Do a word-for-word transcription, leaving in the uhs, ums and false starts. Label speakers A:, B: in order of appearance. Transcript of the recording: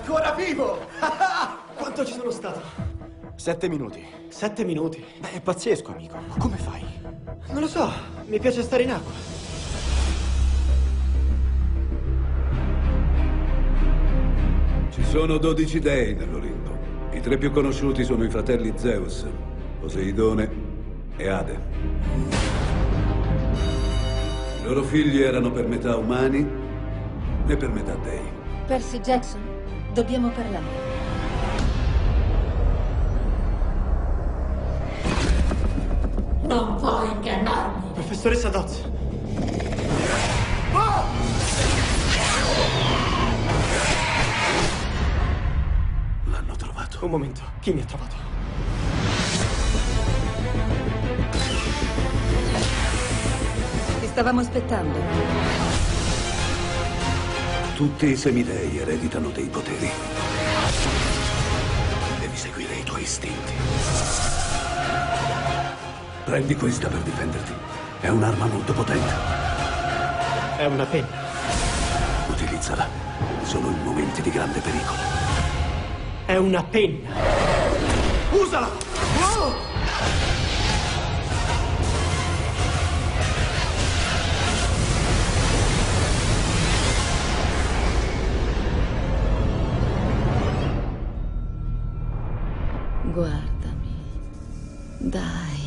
A: ancora vivo! Quanto ci sono stato?
B: Sette minuti.
A: Sette minuti?
B: Beh, è pazzesco, amico. Come fai?
A: Non lo so, mi piace stare in acqua.
C: Ci sono dodici dei nell'Olimpo. I tre più conosciuti sono i fratelli Zeus, Poseidone e Ade. I loro figli erano per metà umani e per metà dei.
D: Percy Jackson, dobbiamo parlare.
E: Non puoi ingannarmi!
A: Professoressa Dodds.
C: L'hanno trovato.
A: Un momento, chi mi ha trovato?
D: Ti stavamo aspettando.
C: Tutti i semidei ereditano dei poteri. Devi seguire i tuoi istinti. Prendi questa per difenderti. È un'arma molto potente.
A: È una penna.
C: Utilizzala solo in momenti di grande pericolo.
A: È una penna. Usala! Oh!
D: Guardami. Dai.